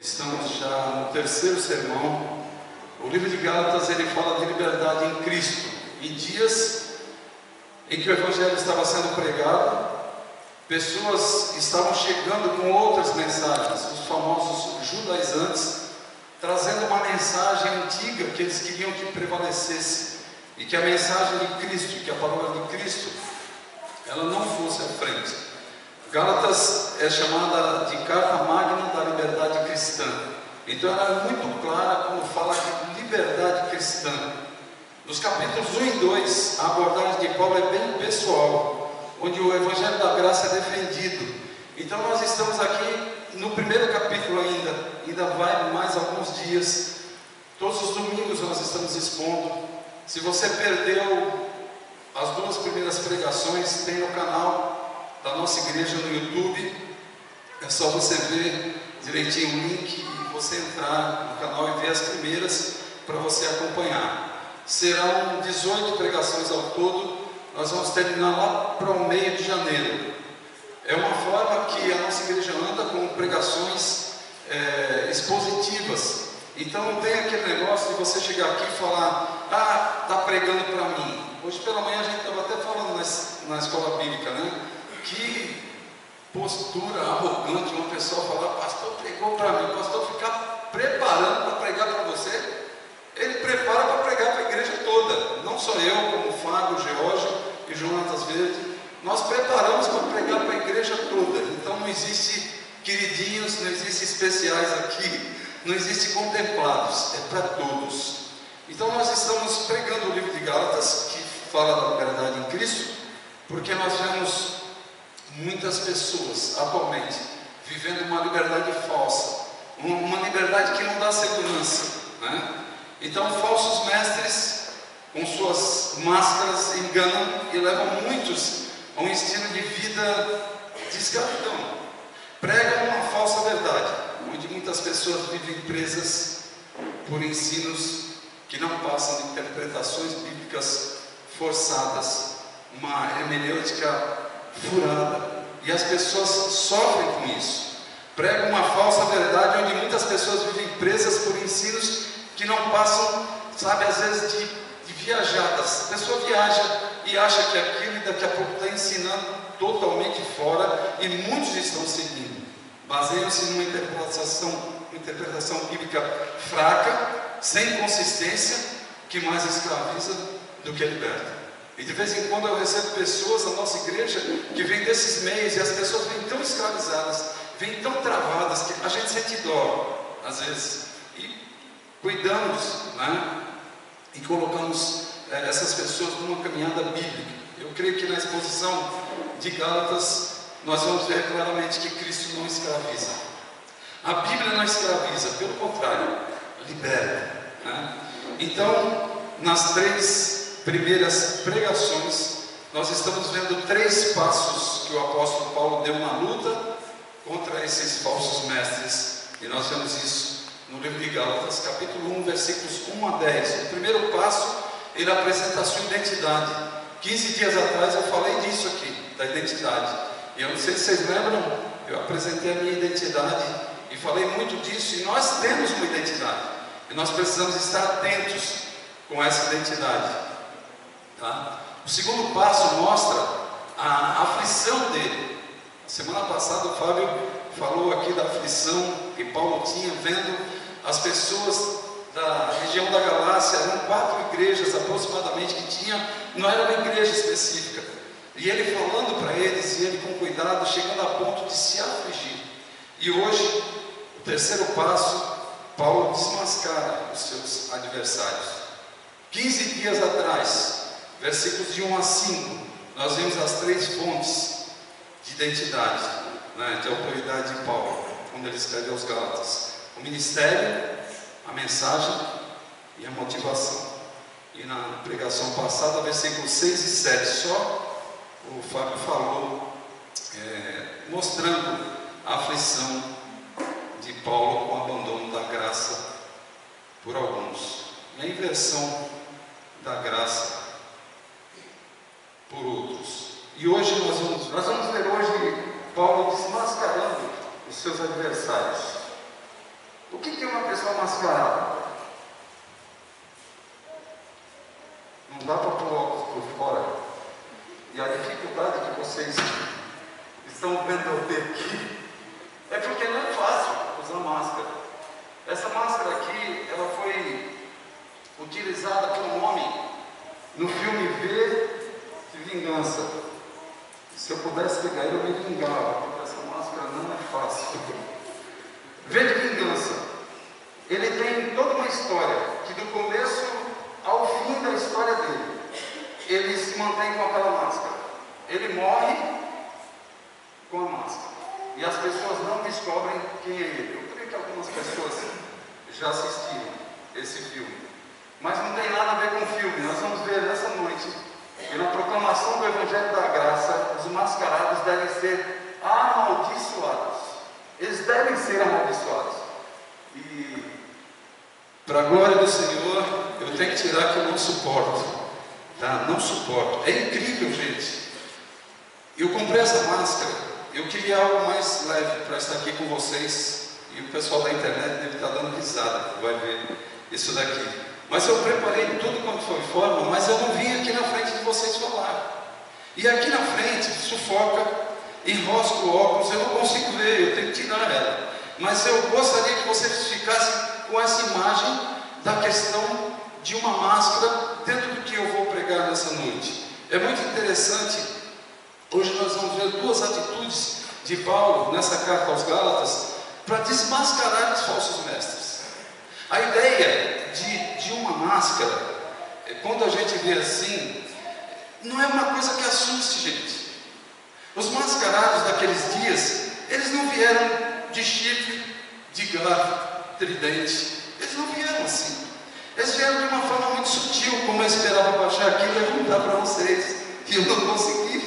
Estamos já no terceiro sermão. O livro de Gálatas, ele fala de liberdade em Cristo. Em dias em que o Evangelho estava sendo pregado, pessoas estavam chegando com outras mensagens, os famosos judaizantes, trazendo uma mensagem antiga que eles queriam que prevalecesse, e que a mensagem de Cristo, que a palavra de Cristo, ela não fosse à frente. Gálatas é chamada de carta magna da liberdade cristã. Então ela é muito clara quando fala de liberdade cristã. Nos capítulos 1 e 2, a abordagem de Paulo é bem pessoal, onde o Evangelho da Graça é defendido. Então nós estamos aqui no primeiro capítulo ainda vai mais alguns dias. Todos os domingos nós estamos expondo. Se você perdeu as duas primeiras pregações, tem no canal da nossa igreja no YouTube. É só você ver direitinho o link e você entrar no canal e ver as primeiras para você acompanhar. Serão 18 pregações ao todo. Nós vamos terminar lá para o meio de janeiro. É uma forma que a nossa igreja anda com pregações expositivas. Então não tem aquele negócio de você chegar aqui e falar: ah, está pregando para mim. Hoje pela manhã a gente estava até falando na escola bíblica, né? Que postura arrogante uma pessoa falar: pastor pregou para mim. O pastor ficar preparando para pregar para você. Ele prepara para pregar para a igreja toda. Não só eu, como o Fábio, o Geórgio e Jonatas Verde. Nós preparamos para pregar para a igreja toda. Então não existe queridinhos, não existe especiais aqui, não existe contemplados, é para todos. Então nós estamos pregando o livro de Gálatas, que fala da liberdade em Cristo, porque nós vemos muitas pessoas atualmente vivendo uma liberdade falsa, uma liberdade que não dá segurança, né? Então falsos mestres com suas máscaras enganam e levam muitos a um estilo de vida de escravidão. Pregam uma falsa verdade, onde muitas pessoas vivem presas por ensinos que não passam de interpretações bíblicas forçadas, uma hermenêutica furada, e as pessoas sofrem com isso. Pregam uma falsa verdade, onde muitas pessoas vivem presas por ensinos que não passam, sabe, às vezes de viajadas. A pessoa viaja e acha que aquilo, e daqui a pouco está ensinando totalmente fora, e muitos estão seguindo. Baseiam-se numa interpretação bíblica fraca, sem consistência, que mais escraviza do que liberta. E de vez em quando eu recebo pessoas da nossa igreja que vêm desses meios, e as pessoas vêm tão escravizadas, vêm tão travadas, que a gente sente dó, às vezes, e cuidamos, né? E colocamos essas pessoas numa caminhada bíblica. Eu creio que na exposição de Gálatas nós vamos ver claramente que Cristo não escraviza. A Bíblia não escraviza, pelo contrário, liberta, né? Então, nas 3 primeiras pregações, nós estamos vendo 3 passos que o apóstolo Paulo deu na luta contra esses falsos mestres, e nós vemos isso no livro de Gálatas, capítulo 1, versículos 1 a 10. O primeiro passo, ele apresenta a sua identidade. 15 dias atrás eu falei disso aqui, da identidade, e eu não sei se vocês lembram, eu apresentei a minha identidade e falei muito disso, e nós temos uma identidade, e nós precisamos estar atentos com essa identidade, tá? O segundo passo mostra a aflição dele. Semana passada o Fábio falou aqui da aflição que Paulo tinha, vendo as pessoas da região da Galácia. Eram 4 igrejas aproximadamente que tinha, não era uma igreja específica, e ele falando para eles, e ele com cuidado, chegando a ponto de se afligir. E hoje, o terceiro passo, Paulo desmascara os seus adversários. 15 dias atrás, versículos de 1 a 5, nós vimos as 3 fontes de identidade, né, de autoridade de Paulo, quando ele escreve aos Gálatas: o ministério, a mensagem e a motivação. E na pregação passada, versículos 6 e 7, só o Fábio falou, mostrando a aflição de Paulo com o abandono da graça por alguns, e a inversão da graça por outros. E hoje nós vamos ver hoje Paulo desmascarando os seus adversários. O que é uma pessoa mascarada? Não dá para pôr óculos por fora. E a dificuldade que vocês estão vendo eu ter aqui é porque não é fácil usar máscara. Essa máscara aqui, ela foi utilizada por um homem no filme V de Vingança. Se eu pudesse pegar ele, eu me vingava, porque essa máscara não é fácil. V de Vingança. Ele tem toda uma história, que do começo ao fim da história dele, ele se mantém com aquela máscara. Ele morre com a máscara. E as pessoas não descobrem quem é ele. Eu creio que algumas pessoas já assistiram esse filme. Mas não tem nada a ver com o filme. Nós vamos ver nessa noite, e na proclamação do Evangelho da Graça, os mascarados devem ser amaldiçoados. Eles devem ser amaldiçoados. E, para a glória do Senhor, eu tenho que tirar que eu não suporto. Tá? Não suporto. É incrível, gente. Eu comprei essa máscara. Eu queria algo mais leve para estar aqui com vocês. E o pessoal da internet deve estar dando risada, vai ver isso daqui. Mas eu preparei tudo quanto foi forma, mas eu não vim aqui na frente de vocês falar. E aqui na frente, sufoca, enrosca o óculos, eu não consigo ver, eu tenho que tirar ela. Mas eu gostaria que vocês ficassem com essa imagem da questão de uma máscara dentro do que eu vou pregar nessa noite. É muito interessante. Hoje nós vamos ver duas atitudes de Paulo nessa carta aos Gálatas para desmascarar os falsos mestres. A ideia de uma máscara, quando a gente vê assim, não é uma coisa que assuste, gente. Os mascarados daqueles dias, eles não vieram de chifre, de garfo, tridente. Eles não vieram assim. Eles vieram de uma forma muito sutil, como eu esperava baixar aqui e levantar para vocês, e eu não consegui.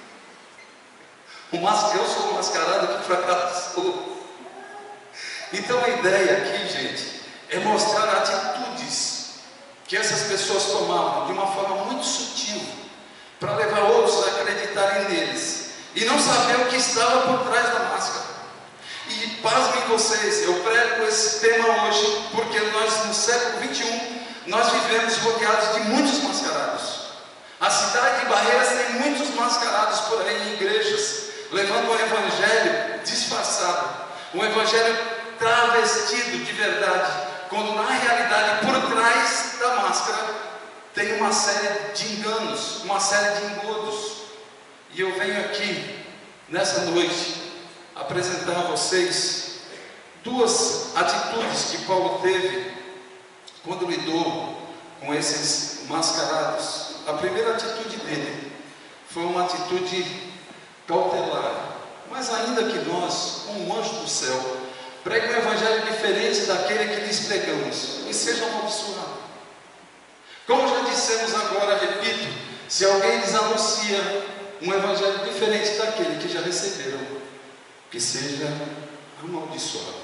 Eu sou o mascarado que fracassou. Então a ideia aqui, gente, é mostrar atitudes que essas pessoas tomavam de uma forma muito sutil, para levar outros a acreditarem neles, e não saber o que estava por trás da máscara. E pasmem vocês, eu prego esse tema hoje, porque nós no século XXI, nós vivemos rodeados de muitos mascarados. A cidade de Barreiras tem muitos mascarados por aí em igrejas, levando um evangelho disfarçado, um evangelho travestido de verdade, quando na realidade por trás da máscara tem uma série de enganos, uma série de engodos. E eu venho aqui nessa noite apresentar a vocês duas atitudes que Paulo teve quando lidou com esses mascarados. A primeira atitude dele foi uma atitude cautelar, mas ainda que nós, como um anjo do céu, pregue um evangelho diferente daquele que lhes pregamos, e seja amaldiçoado. Como já dissemos agora, repito, se alguém lhes anuncia um evangelho diferente daquele que já receberam, que seja amaldiçoado.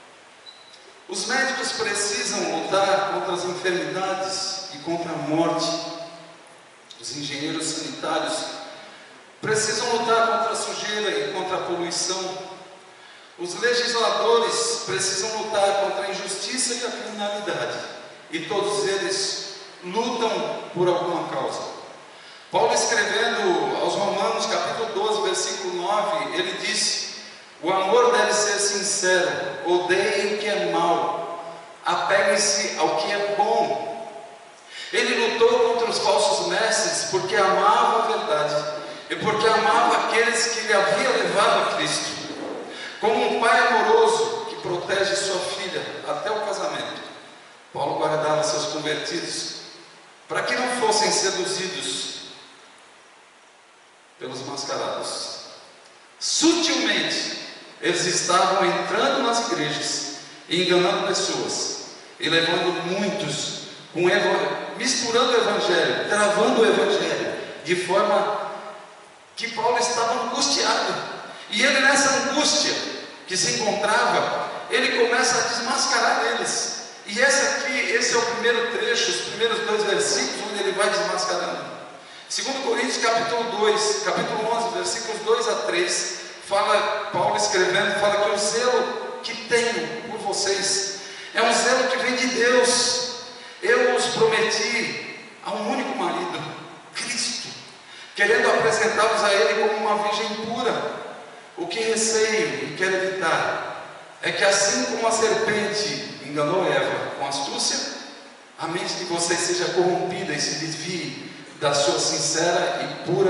Os médicos precisam lutar contra as enfermidades e contra a morte. Os engenheiros sanitários precisam lutar contra a sujeira e contra a poluição. Os legisladores precisam lutar contra a injustiça e a criminalidade. E todos eles lutam por alguma causa. Paulo, escrevendo aos Romanos, capítulo 12, versículo 9, ele disse: o amor deve ser sincero, odeiem o que é mal, apeguem-se ao que é bom. Ele lutou contra os falsos mestres porque amava a verdade e porque amava aqueles que lhe havia levado a Cristo. Como um pai amoroso que protege sua filha até o casamento, Paulo guardava seus convertidos para que não fossem seduzidos pelos mascarados. Sutilmente eles estavam entrando nas igrejas e enganando pessoas e levando muitos, misturando o evangelho, travando o evangelho, de forma que Paulo estava angustiado. E ele, nessa angústia que se encontrava, ele começa a desmascarar eles. E esse é o primeiro trecho, os primeiros 2 versículos, onde ele vai desmascarando. 2 Coríntios capítulo 11, versículos 2 a 3, Paulo escrevendo, fala que o zelo que tenho por vocês É um zelo que vem de Deus. Eu os prometi a um único marido, Cristo, querendo apresentá-los a Ele como uma virgem pura. O que receio e quero evitar é que, assim como a serpente enganou Eva com astúcia, a mente de vocês seja corrompida e se desvie da sua sincera e pura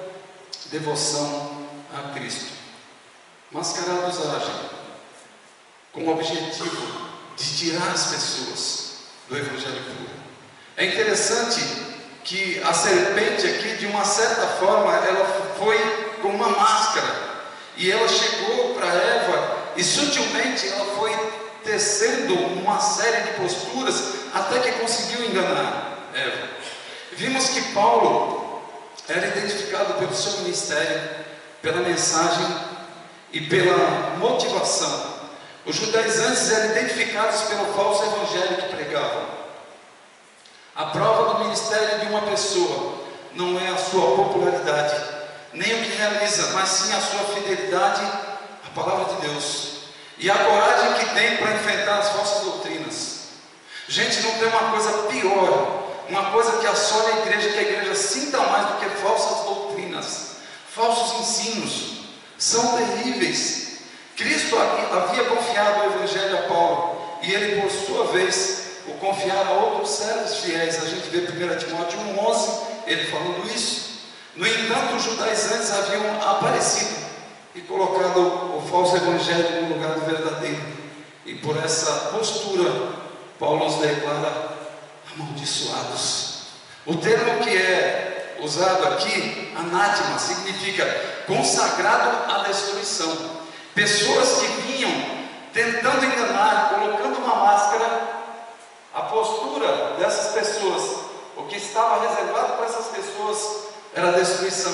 devoção a Cristo. Mascarados agem com o objetivo de tirar as pessoas do Evangelho puro. É interessante que a serpente aqui, de uma certa forma, ela foi com uma máscara, e ela chegou para Eva, e sutilmente ela foi tecendo uma série de posturas, até que conseguiu enganar Eva. Vimos que Paulo era identificado pelo seu ministério, pela mensagem e pela motivação. Os judaizantes eram identificados pelo falso evangelho que pregavam. A prova do ministério de uma pessoa não é a sua popularidade, nem o que realiza, mas sim a sua fidelidade à palavra de Deus e a coragem que tem para enfrentar as falsas doutrinas. Gente, não tem uma coisa pior, uma coisa que assola a igreja, que a igreja sinta mais do que falsas doutrinas, falsos ensinos. São terríveis. Cristo havia confiado o evangelho a Paulo, e ele, por sua vez, o confiara a outros servos fiéis. A gente vê 1 Timóteo 1,11, ele falando isso. No entanto, os judaizantes haviam aparecido e colocado o falso evangelho no lugar do verdadeiro, e por essa postura, Paulo os declara amaldiçoados. O termo que é usado aqui, anátema, significa consagrado à destruição. Pessoas que vinham tentando enganar, colocando uma máscara. A postura dessas pessoas, o que estava reservado para essas pessoas, era a destruição.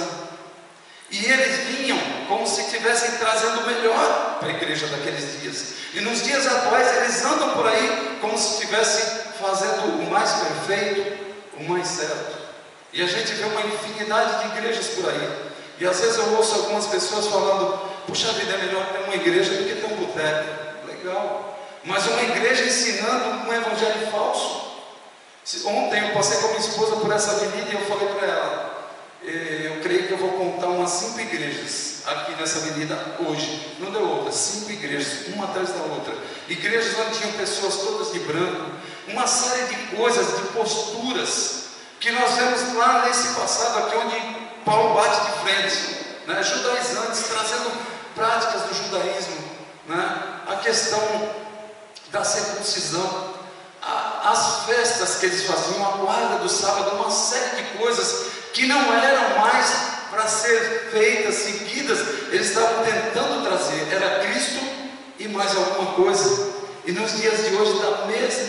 E eles vinham como se estivessem trazendo o melhor para a igreja daqueles dias. E nos dias atuais eles andam por aí como se estivessem fazendo o mais perfeito, o mais certo. E a gente vê uma infinidade de igrejas por aí. E às vezes eu ouço algumas pessoas falando: puxa vida, é melhor ter uma igreja do que ter um boteco. Legal. Mas uma igreja ensinando um evangelho falso. Ontem eu passei com a minha esposa por essa avenida e eu falei para ela: eu creio que eu vou contar umas 5 igrejas aqui nessa avenida hoje. Não deu outra, 5 igrejas, uma atrás da outra. Igrejas onde tinham pessoas todas de branco, uma série de coisas, de posturas, que nós vemos lá nesse passado aqui, onde Paulo bate de frente, né? Judaizantes, trazendo práticas do judaísmo, né? A questão da circuncisão, as festas que eles faziam, a guarda do sábado, uma série de coisas que não eram mais para ser feitas, seguidas. Eles estavam tentando trazer, era Cristo e mais alguma coisa. E nos dias de hoje, da mesma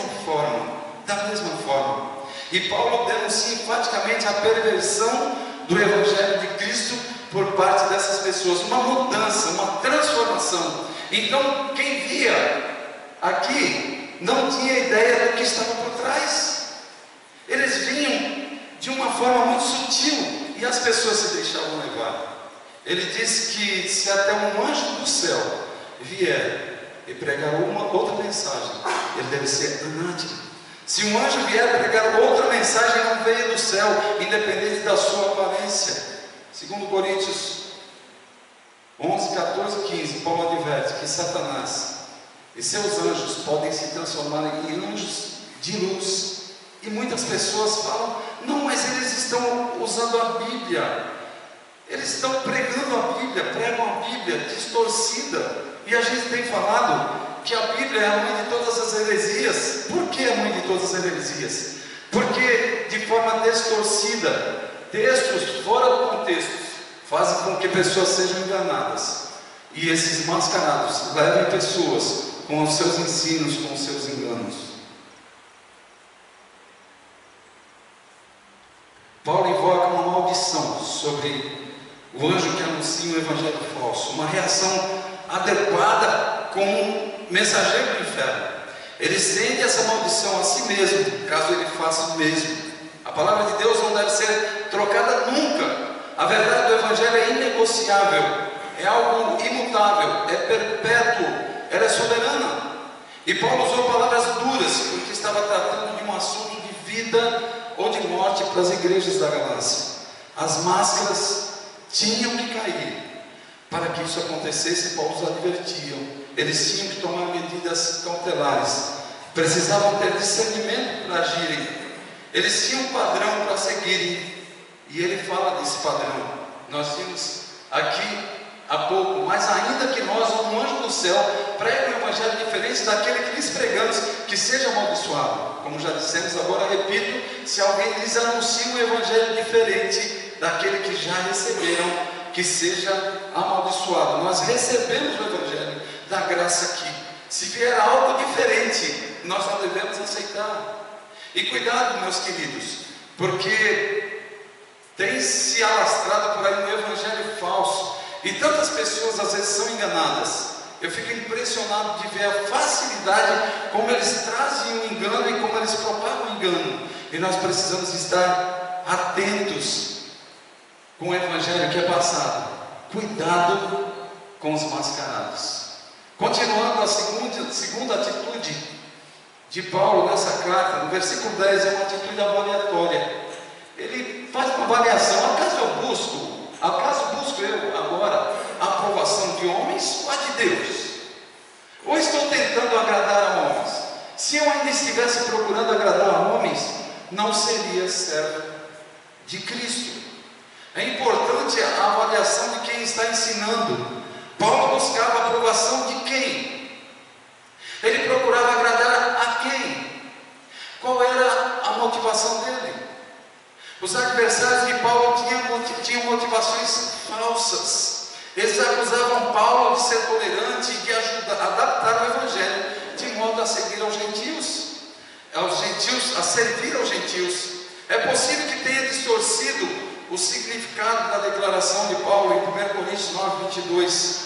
forma, e Paulo denuncia enfaticamente a perversão do evangelho de Cristo por parte dessas pessoas, uma mudança, uma transformação. Então quem via aqui não tinha ideia do que estava por trás. Eles vinham de uma forma muito sutil e as pessoas se deixavam levar. Ele diz que se até um anjo do céu vier e pregar uma outra mensagem, ele deve ser anátema. Se um anjo vier pregar outra mensagem, não veio do céu, independente da sua aparência. Segundo Coríntios 11, 14, 15, Paulo adverte que Satanás e seus anjos podem se transformar em anjos de luz. E muitas pessoas falam: não, mas eles estão usando a Bíblia, eles estão pregando a Bíblia, pregam a Bíblia distorcida. E a gente tem falado que a Bíblia é a mãe de todas as heresias. Por que a mãe de todas as heresias? Porque de forma distorcida, textos fora do contexto fazem com que pessoas sejam enganadas, e esses mascarados levem pessoas com os seus ensinos, com os seus enganos. Paulo invoca uma maldição sobre o anjo que anuncia um evangelho falso, uma reação adequada com um mensageiro do inferno. Ele estende essa maldição a si mesmo, caso ele faça o mesmo. A palavra de Deus não deve ser trocada nunca. A verdade do evangelho é inegociável, é algo imutável, é perpétuo, ela é soberana. E Paulo usou palavras armaduras, porque estava tratando de um assunto de vida ou de morte para as igrejas da Galácia. As máscaras tinham que cair. Para que isso acontecesse, Paulo os advertiam. Eles tinham que tomar medidas cautelares. Precisavam ter discernimento para agirem. Eles tinham um padrão para seguirem. E ele fala desse padrão. Nós vimos aqui há pouco. Mas ainda que nós, ou um anjo do céu, pregue um evangelho diferente daquele que lhes pregamos, que seja amaldiçoado. Como já dissemos, agora repito: se alguém lhes anuncia um evangelho diferente daquele que já receberam, que seja amaldiçoado. Nós recebemos o evangelho da graça aqui. Se vier algo diferente, nós não devemos aceitar. E cuidado, meus queridos, porque tem se alastrado por aí um evangelho falso, e tantas pessoas às vezes são enganadas. Eu fico impressionado de ver a facilidade como eles trazem o engano e como eles propagam o engano. E nós precisamos estar atentos com o evangelho que é passado. Cuidado com os mascarados. Continuando a segunda atitude de Paulo nessa carta, no versículo 10, é uma atitude avaliatória. Ele faz uma avaliação: acaso busco eu agora a aprovação de homens ou a de Deus? Ou estou tentando agradar a homens? Se eu ainda estivesse procurando agradar a homens, não seria servo de Cristo. É importante a avaliação de quem está ensinando. Paulo buscava a aprovação de quem? Ele procurava agradar a quem? Qual era a motivação dele? Os adversários de Paulo tinham motivações falsas. Eles acusavam Paulo de ser tolerante e de adaptar o evangelho de modo a seguir aos gentios, a servir aos gentios. É possível que tenha distorcido o significado da declaração de Paulo em 1 Coríntios 9, 22.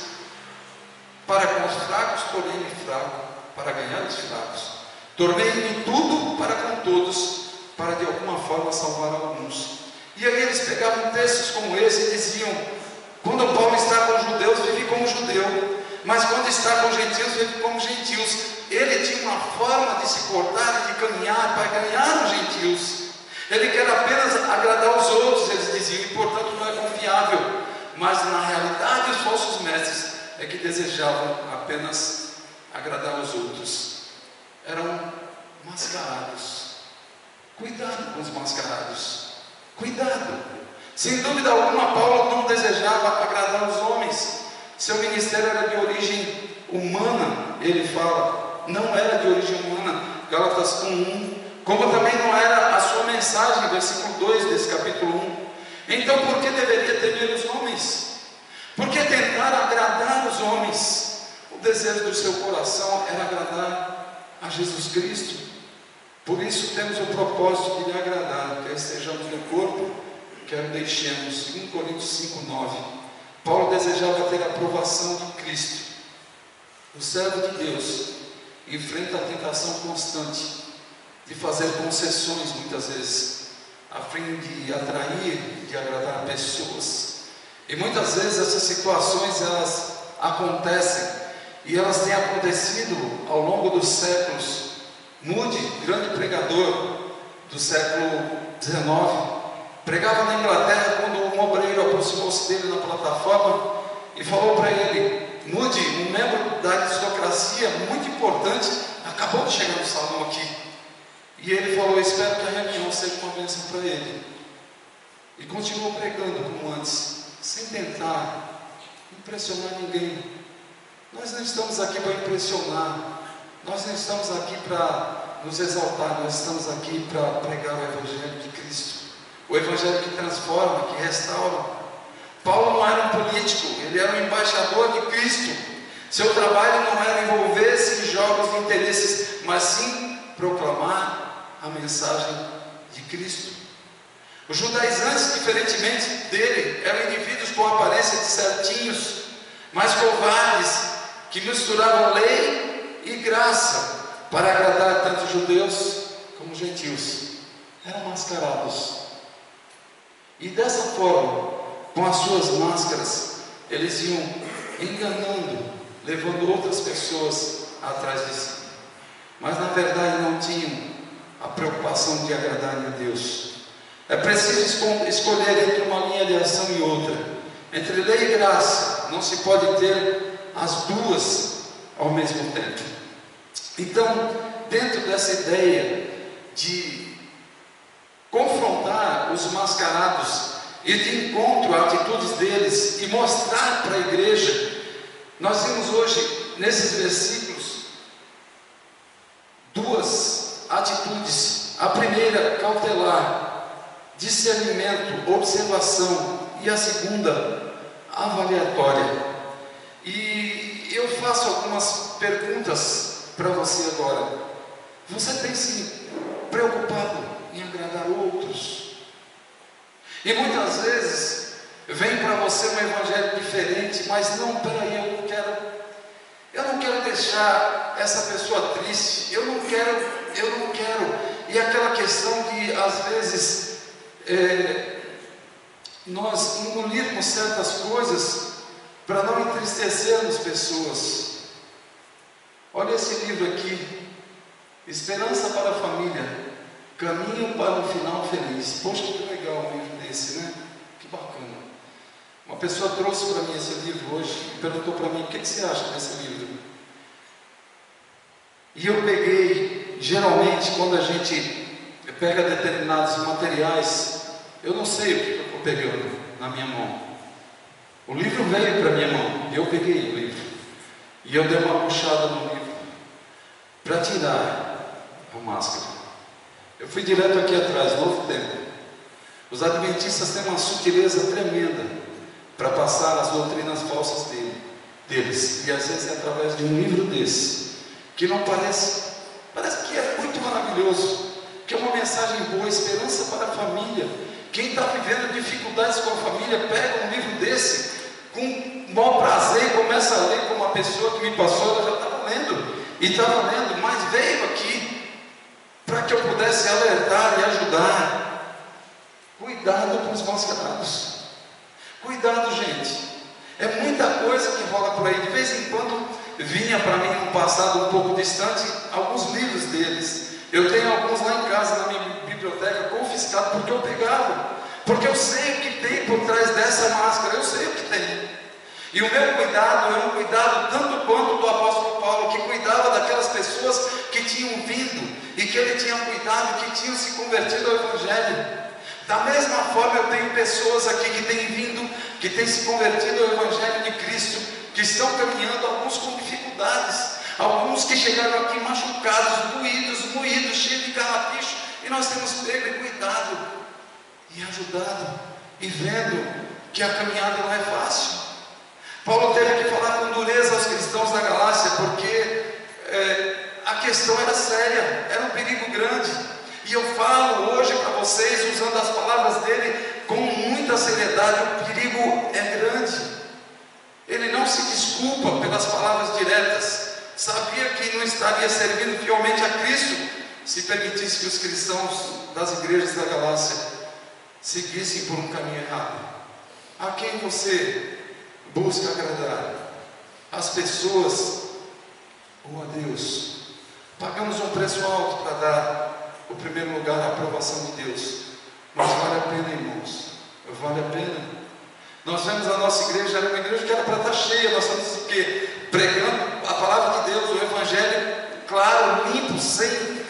Para com os fracos, tornei-me fraco, para ganhar os fracos. Tornei-me tudo para com todos, para de alguma forma salvar alguns. E aí eles pegavam textos como esse e diziam: quando Paulo está com os judeus, vive como judeu, mas quando está com gentios, vive como gentios. Ele tinha uma forma de se portar e de caminhar para ganhar os gentios. Ele quer apenas agradar os outros, eles diziam, e portanto não é confiável. Mas na realidade os falsos mestres é que desejavam apenas agradar os outros. Eram mascarados. Cuidado com os mascarados. Cuidado. Sem dúvida alguma, Paulo não desejava agradar os homens. Seu ministério era de origem humana, ele fala. Não era de origem humana. Gálatas 1:1. Como também não era a sua mensagem, versículo 2 desse capítulo 1. Então por que deveria temer os homens? Por que tentar agradar os homens? O desejo do seu coração era agradar a Jesus Cristo. Por isso temos o propósito de lhe agradar, quer estejamos no corpo, quer deixemos. 2 Coríntios 5:9. Paulo desejava ter a aprovação de Cristo. O servo de Deus enfrenta a tentação constante de fazer concessões muitas vezes, a fim de atrair, de agradar pessoas. E muitas vezes essas situações elas acontecem, e elas têm acontecido ao longo dos séculos. Moody, grande pregador do século XIX, pregava na Inglaterra quando um obreiro aproximou-se dele na plataforma e falou para ele: Moody, um membro da aristocracia muito importante, acabou de chegar no salão aqui. E ele falou: espero que a reunião seja uma bênção para ele. E continuou pregando como antes, sem tentar impressionar ninguém. Nós não estamos aqui para impressionar, nós não estamos aqui para nos exaltar, nós estamos aqui para pregar o Evangelho de Cristo, o Evangelho que transforma, que restaura. Paulo não era um político, ele era um embaixador de Cristo. Seu trabalho não era envolver-se em jogos de interesses, mas sim proclamar a mensagem de Cristo. Os judaizantes, diferentemente dele, eram indivíduos com aparência de certinhos, mas covardes, que misturavam lei e graça para agradar tanto judeus como gentios. Eram mascarados. E dessa forma, com as suas máscaras, eles iam enganando, levando outras pessoas atrás de si. Mas na verdade não preocupação de agradar a Deus. É preciso escolher entre uma linha de ação e outra. Entre lei e graça, não se pode ter as duas ao mesmo tempo. Então, dentro dessa ideia de confrontar os mascarados e de encontro a atitudes deles e mostrar para a igreja, nós vimos hoje nesses versículos duas atitudes. A primeira, cautelar, discernimento, observação, e a segunda, avaliatória. E eu faço algumas perguntas para você agora. Você tem se preocupado em agradar outros? E muitas vezes vem para você um evangelho diferente, mas não, peraí, eu não quero deixar essa pessoa triste, eu não quero. E aquela questão de, às vezes, nós engolirmos certas coisas para não entristecermos pessoas. Olha esse livro aqui, Esperança para a Família, Caminho para um Final Feliz. Poxa, que legal um livro desse, né? Que bacana. Uma pessoa trouxe para mim esse livro hoje e perguntou para mim: o que você acha desse livro? E eu peguei, geralmente quando a gente pega determinados materiais, eu não sei o que eu estou pegando na minha mão. O livro veio para minha mão e eu peguei o livro e eu dei uma puxada no livro para tirar a máscara. Eu fui direto aqui atrás, Novo Tempo. Os adventistas têm uma sutileza tremenda para passar as doutrinas falsas deles, e às vezes é através de um livro desse, que não parece que é muito maravilhoso, que é uma mensagem boa, esperança para a família. Quem está vivendo dificuldades com a família, pega um livro desse com maior prazer e começa a ler, como a pessoa que me passou, ela já estava lendo, e estava lendo, mas veio aqui para que eu pudesse alertar e ajudar. Cuidado com os mascarados. Cuidado, gente. É muita coisa que rola por aí. De vez em quando vinha para mim, num passado um pouco distante, alguns livros deles. Eu tenho alguns lá em casa, na minha biblioteca, confiscados, porque eu pegava. Porque eu sei o que tem por trás dessa máscara, eu sei o que tem. E o meu cuidado é um cuidado tanto quanto do apóstolo Paulo, que cuidava daquelas pessoas que tinham vindo, e que ele tinha cuidado, que tinham se convertido ao Evangelho. Da mesma forma, eu tenho pessoas aqui que têm vindo, que têm se convertido ao Evangelho de Cristo, que estão caminhando, alguns com dificuldades, alguns que chegaram aqui machucados, moídos, cheios de carrapicho, e nós temos pego e cuidado, e ajudado, e vendo que a caminhada não é fácil. Paulo teve que falar com dureza aos cristãos da Galácia, porque a questão era séria, era um perigo grande. E eu falo hoje para vocês, usando as palavras dele com muita seriedade, o perigo é grande. Ele não se desculpa pelas palavras diretas, sabia que não estaria servindo fielmente a Cristo se permitisse que os cristãos das igrejas da Galácia seguissem por um caminho errado. A quem você busca agradar? As pessoas ou a Deus? Pagamos um preço alto para dar o primeiro lugar à aprovação de Deus, mas vale a pena, irmãos, vale a pena. Nós vemos a nossa igreja, era uma igreja que era para estar cheia. Nós estamos o quê? Pregando a palavra de Deus, o Evangelho claro, limpo, sem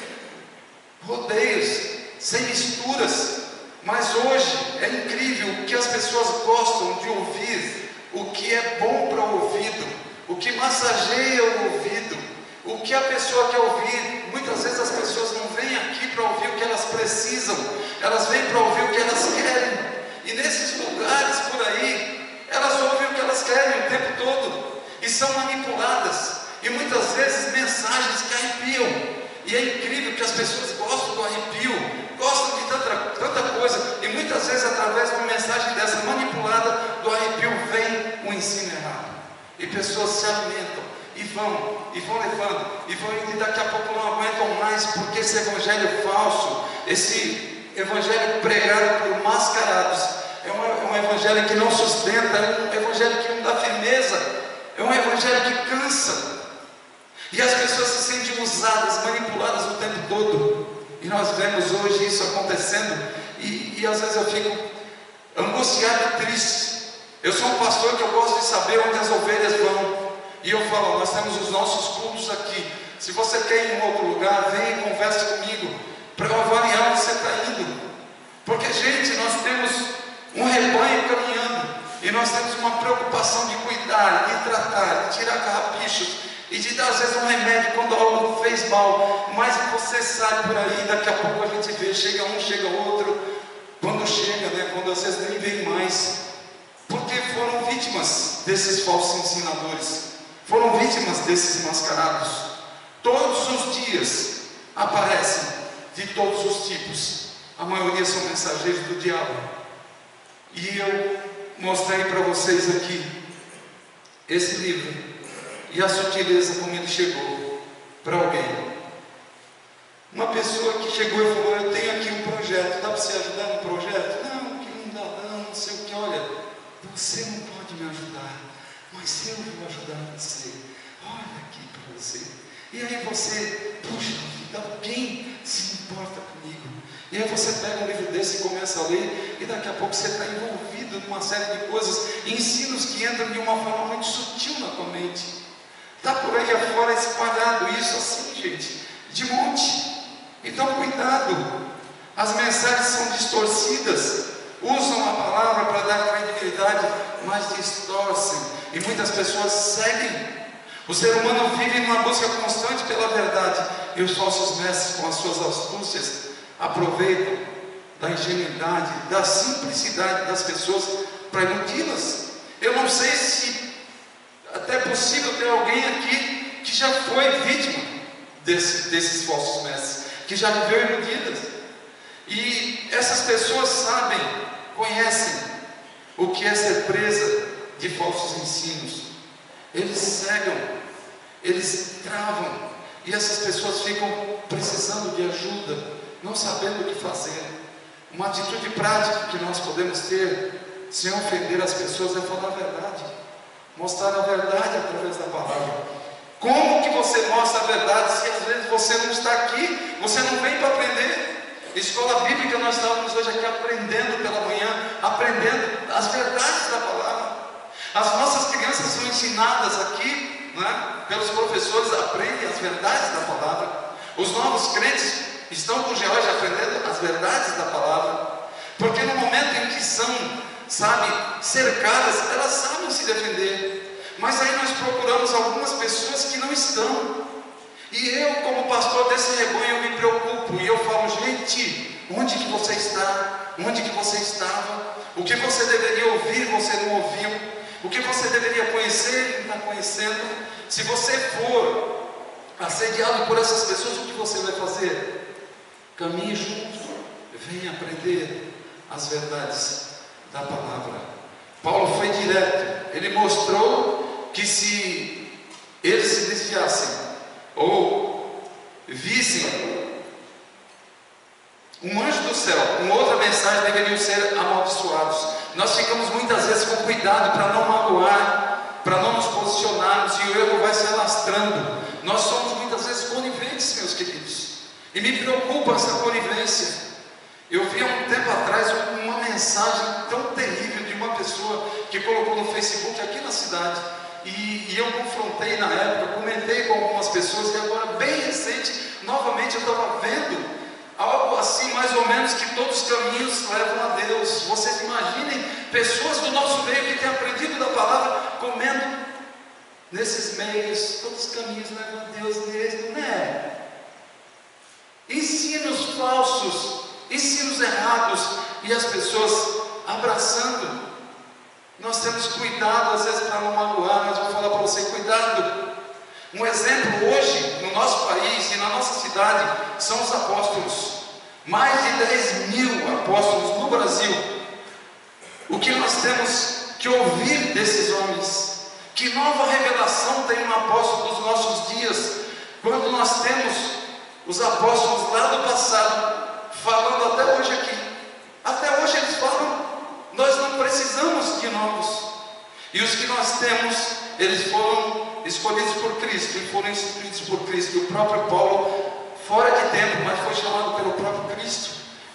rodeios, sem misturas. Mas hoje é incrível o que as pessoas gostam de ouvir, o que é bom para o ouvido, o que massageia o ouvido, o que a pessoa quer ouvir. Muitas vezes as pessoas não vêm aqui para ouvir o que elas precisam, elas vêm para ouvir o que elas querem. E nesses lugares por aí, elas ouvem o que elas querem o tempo todo e são manipuladas. E muitas vezes mensagens que arrepiam. E é incrível que as pessoas gostam do arrepio, gostam de tanta coisa, e muitas vezes através de uma mensagem dessa manipulada do arrepio vem um ensino errado, e pessoas se alimentam e vão levando, e vão indo, e daqui a pouco não aguentam mais, porque esse evangelho falso, esse evangelho pregado por mascarados, é um evangelho que não sustenta, é um evangelho que não dá firmeza, é um evangelho que cansa. E as pessoas se sentem usadas, manipuladas o tempo todo. E nós vemos hoje isso acontecendo, e às vezes eu fico angustiado e triste. Eu sou um pastor que eu gosto de saber onde as ovelhas vão, e eu falo, nós temos os nossos cultos aqui. Se você quer ir em outro lugar, vem e converse comigo, para eu avaliar onde você está indo. Porque, gente, nós temos um rebanho caminhando, e nós temos uma preocupação de cuidar, de tratar, de tirar carrapichos, e de dar às vezes um remédio quando algo fez mal. Mas você sai por aí, daqui a pouco a gente vê, chega um, chega outro. Quando chega, quando às vezes nem vem mais, porque foram vítimas desses falsos ensinadores, foram vítimas desses mascarados. Todos os dias aparecem, de todos os tipos. A maioria são mensageiros do diabo. E eu mostrei para vocês aqui esse livro e a sutileza como ele chegou para alguém. Uma pessoa que chegou e falou, eu tenho aqui um projeto, dá para você ajudar no projeto? Não, que não dá, não sei o que. Olha, você não pode me ajudar, mas eu vou ajudar você. Olha aqui para você. E aí você, puxa vida, alguém se importa comigo. E aí você pega um livro desse e começa a ler, e daqui a pouco você está envolvido numa série de coisas, ensinos que entram de uma forma muito sutil na tua mente. Está por aí afora espalhado isso assim, gente, de monte. Então cuidado, as mensagens são distorcidas, usam a palavra para dar credibilidade, mas distorcem, e muitas pessoas seguem. O ser humano vive numa busca constante pela verdade, e os falsos mestres, com as suas astúcias, aproveitam da ingenuidade, da simplicidade das pessoas para iludi-las. Eu não sei se até é possível ter alguém aqui que já foi vítima desses falsos mestres, que já viveu iludidas. E essas pessoas sabem, conhecem o que é ser presa de falsos ensinos. Eles cegam, eles travam, e essas pessoas ficam precisando de ajuda, não sabendo o que fazer. Uma atitude prática que nós podemos ter, sem ofender as pessoas, é falar a verdade, mostrar a verdade através da palavra. Como que você mostra a verdade se às vezes você não está aqui, você não vem para aprender? Escola bíblica, nós estávamos hoje aqui aprendendo pela manhã, aprendendo as verdades da palavra. As nossas crianças são ensinadas aqui, pelos professores, aprendem as verdades da palavra. Os novos crentes estão com o George aprendendo as verdades da palavra, porque no momento em que são, cercadas, elas sabem se defender. Mas aí nós procuramos algumas pessoas que não estão. E eu, como pastor desse rebanho, eu me preocupo. E eu falo, gente, onde que você está? Onde que você estava? O que você deveria ouvir, você não ouviu. O que você deveria conhecer, não está conhecendo. Se você for assediado por essas pessoas, o que você vai fazer? Caminhe junto. Venha aprender as verdades da palavra. Paulo foi direto. Ele mostrou que se eles se desviassem ou vissem um anjo do céu, uma outra mensagem, deveriam ser amaldiçoados. Nós ficamos muitas vezes com cuidado para não magoar, para não nos posicionarmos, e o erro vai se alastrando. Nós somos muitas vezes coniventes, meus queridos, e me preocupa essa conivência. Eu vi há um tempo atrás uma mensagem tão terrível de uma pessoa que colocou no Facebook aqui na cidade, e eu confrontei na época, comentei com algumas pessoas, e agora bem recente, novamente eu estava vendo algo assim, mais ou menos, que todos os caminhos levam a Deus. Vocês imaginem pessoas do nosso meio que têm aprendido da palavra, comendo nesses meios, todos os caminhos levam a Deus mesmo, né? Ensinos falsos, ensinos errados, e as pessoas abraçando. Nós temos cuidado às vezes para não magoar, mas vou falar para você, cuidado. Um exemplo hoje no nosso país e na nossa cidade são os apóstolos. Mais de 10.000 apóstolos no Brasil. O que nós temos que ouvir desses homens? Que nova revelação tem um apóstolo dos nossos dias, quando nós temos os apóstolos lá do passado falando até hoje aqui. Até hoje eles falam. Nós não precisamos de novos. E os que nós temos, eles foram escolhidos por Cristo e foram instituídos por Cristo. E o próprio Paulo, fora de tempo, mas foi chamado pelo próprio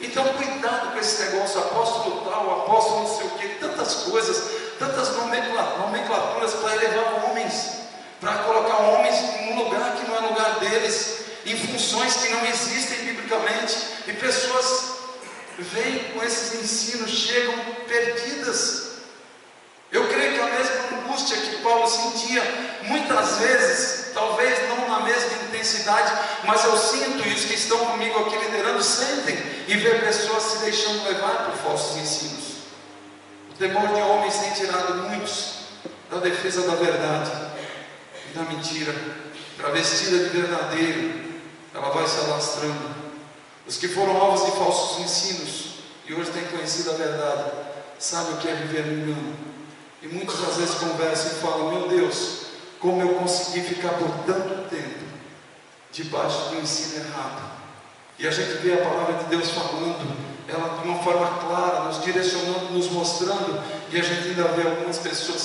Então cuidado com esse negócio, apóstolo tal, apóstolo não sei o que, tantas coisas, tantas nomenclaturas para elevar homens, para colocar homens num lugar que não é lugar deles, em funções que não existem biblicamente, e pessoas vêm com esses ensinos, chegam perdidas. Eu creio que a mesma angústia que Paulo sentia, muitas vezes, talvez não na mesma intensidade, mas eu sinto, e os que estão comigo aqui liderando sentem, e ver pessoas se deixando levar por falsos ensinos. O temor de homens tem tirado muitos da defesa da verdade e da mentira, travestida de verdadeiro, ela vai se alastrando. Os que foram alvos de falsos ensinos e hoje têm conhecido a verdade, sabem o que é viver no engano. E muitas às vezes conversam e falam: meu Deus, como eu consegui ficar por tanto tempo debaixo de um ensino errado. E a gente vê a palavra de Deus falando, ela de uma forma clara, nos direcionando, nos mostrando, e a gente ainda vê algumas pessoas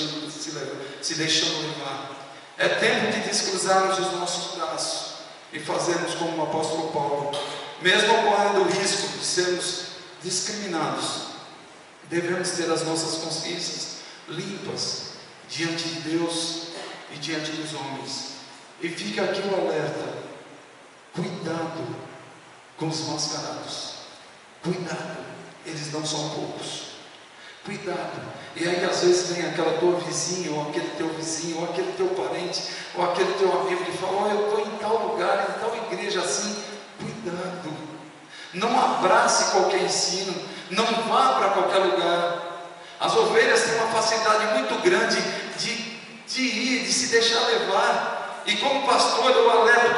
se deixando levar. É tempo de descruzarmos os nossos braços e fazermos como o apóstolo Paulo, mesmo correndo o risco de sermos discriminados, devemos ter as nossas consciências limpas diante de Deus e diante dos homens. E fica aqui o alerta: cuidado com os mascarados, cuidado, eles não são poucos, cuidado. E aí às vezes vem aquela tua vizinha, ou aquele teu vizinho, ou aquele teu parente, ou aquele teu amigo que fala: eu estou em tal lugar, em tal igreja assim. Cuidado, não abrace qualquer ensino, não vá para qualquer lugar. As ovelhas têm uma facilidade muito grande de ir, de se deixar levar. E como pastor eu alerto: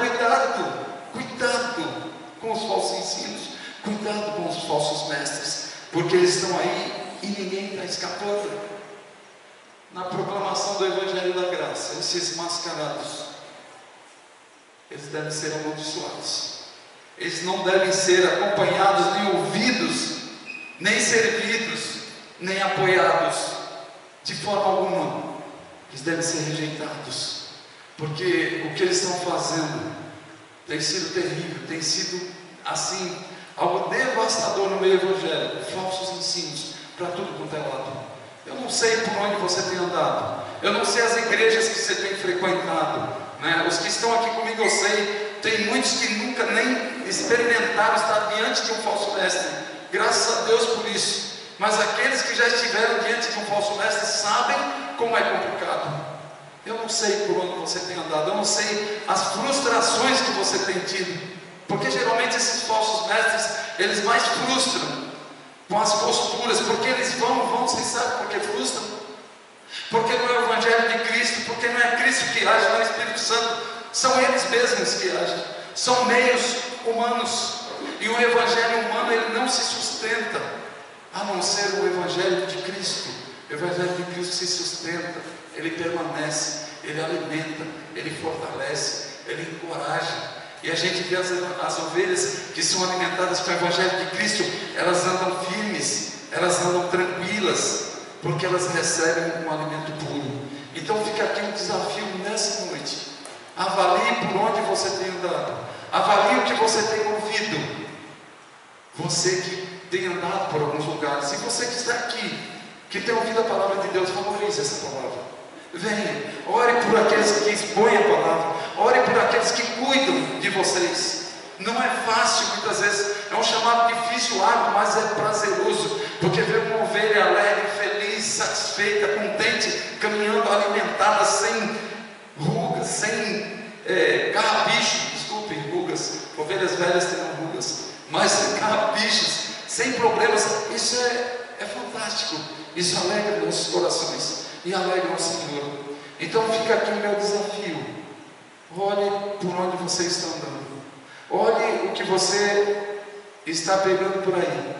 cuidado com os falsos ensinos, cuidado com os falsos mestres, porque eles estão aí e ninguém está escapando. Na proclamação do Evangelho da Graça, esses mascarados, eles devem ser amaldiçoados. Eles não devem ser acompanhados, nem ouvidos, nem servidos, nem apoiados, de forma alguma. Eles devem ser rejeitados, porque o que eles estão fazendo tem sido terrível, tem sido assim, algo devastador no meio evangélico, falsos ensinos para tudo quanto é lado. Eu não sei por onde você tem andado, eu não sei as igrejas que você tem frequentado, né? Os que estão aqui comigo eu sei, tem muitos que nunca nem experimentaram estar diante de um falso mestre, graças a Deus por isso. Mas aqueles que já estiveram diante de um falso mestre sabem como é complicado. Eu não sei por onde você tem andado, eu não sei as frustrações que você tem tido, porque geralmente esses falsos mestres, eles mais frustram com as posturas, porque eles vão, vocês sabem por que frustram? Porque não é o Evangelho de Cristo, porque não é Cristo que age, não é o Espírito Santo, são eles mesmos que agem, são meios humanos, e o Evangelho humano ele não se sustenta, a não ser o Evangelho de Cristo. O Evangelho de Cristo se sustenta, ele permanece, ele alimenta, ele fortalece, ele encoraja. E a gente vê as ovelhas que são alimentadas com o Evangelho de Cristo, elas andam firmes, elas andam tranquilas, porque elas recebem um alimento puro. Então fica aqui um desafio nessa noite: avalie por onde você tem andado, avalie o que você tem ouvido. Você que tem andado por alguns lugares, e você que está aqui, que tem ouvido a palavra de Deus, valorize essa palavra. Venha, ore por aqueles que expõem a palavra, ore por aqueles que cuidam de vocês. Não é fácil, muitas vezes, é um chamado difícil, árduo, mas é prazeroso, porque ver uma ovelha alegre, feliz, satisfeita, contente, caminhando alimentada, sem rugas, sem carrapicho, desculpem, rugas, ovelhas velhas têm rugas, mas sem carrapichos, sem problemas. Isso é fantástico, isso alegra nossos corações e alegra o Senhor. Então fica aqui o meu desafio: olhe por onde você está andando, olhe o que você está pegando por aí.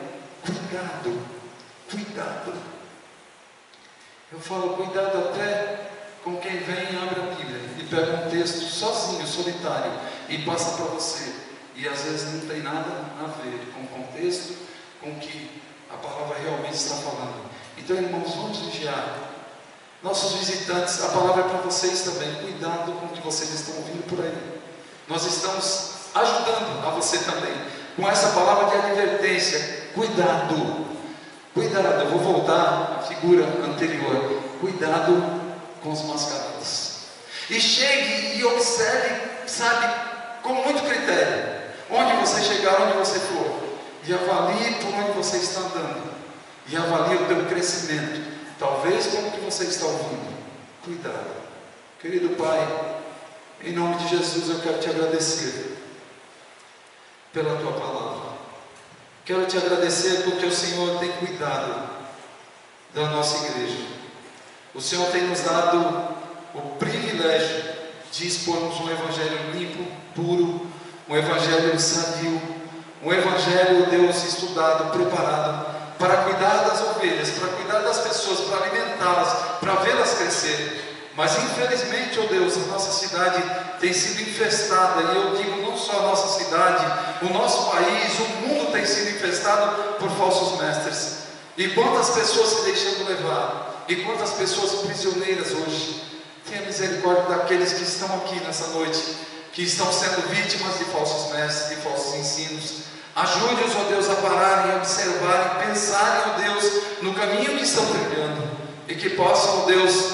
Cuidado. Eu falo cuidado até com quem vem e abre a Bíblia e pega um texto sozinho, solitário, e passa para você, e às vezes não tem nada a ver com o contexto, com o que a palavra realmente está falando. Então, irmãos, vamos vigiar. Nossos visitantes, a palavra é para vocês também. Cuidado com o que vocês estão ouvindo por aí. Nós estamos ajudando a você também com essa palavra de advertência: cuidado, cuidado. Eu vou voltar à figura anterior: cuidado com os mascarados. E chegue e observe, sabe, com muito critério, onde você chegar, onde você for, e avalie por onde você está andando, e avalie o teu crescimento, talvez como que você está ouvindo. Cuidado. Querido Pai, em nome de Jesus eu quero te agradecer pela tua palavra. Quero te agradecer porque o Senhor tem cuidado da nossa igreja. O Senhor tem nos dado o privilégio de expormos um evangelho limpo, puro, um evangelho sadio, um evangelho, Deus, estudado, preparado para cuidar das ovelhas, para cuidar das pessoas, para alimentá-las, para vê-las crescer. Mas infelizmente, oh Deus, a nossa cidade tem sido infestada, e eu digo não só a nossa cidade, o nosso país, o mundo tem sido infestado por falsos mestres. E quantas pessoas se deixando levar, e quantas pessoas prisioneiras hoje. Tenha misericórdia daqueles que estão aqui nessa noite, que estão sendo vítimas de falsos mestres, de falsos ensinos. Ajude-os, ó Deus, a pararem, observarem, pensarem, ó Deus, no caminho que estão trilhando, e que possam, ó Deus,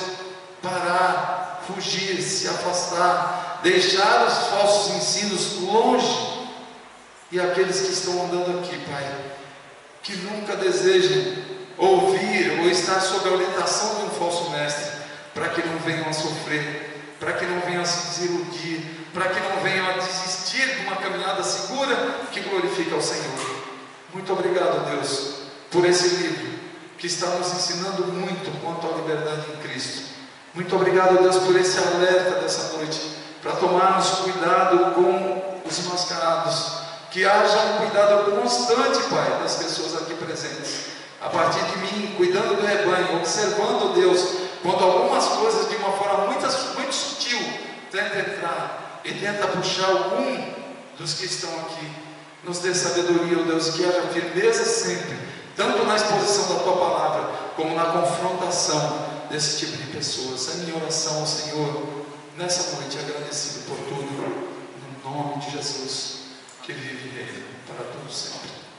parar, fugir, se afastar, deixar os falsos ensinos longe. E aqueles que estão andando aqui, Pai, que nunca desejem ouvir ou estar sob a orientação de um falso mestre, para que não venham a sofrer, para que não venham a se desiludir, para que não venham a desistir de uma caminhada segura que glorifica ao Senhor. Muito obrigado, Deus, por esse livro que está nos ensinando muito quanto à liberdade em Cristo. Muito obrigado, Deus, por esse alerta dessa noite, para tomarmos cuidado com os mascarados, que haja um cuidado constante, Pai, das pessoas aqui presentes, a partir de mim, cuidando do rebanho, observando, Deus, quando algumas coisas de uma forma muito sutil tenta entrar e tenta puxar algum dos que estão aqui. Nos dê sabedoria, ó Deus, que haja firmeza sempre, tanto na exposição da tua palavra, como na confrontação desse tipo de pessoas. É minha oração ao Senhor nessa noite, agradecido por tudo, no nome de Jesus, que vive e reina para todos sempre.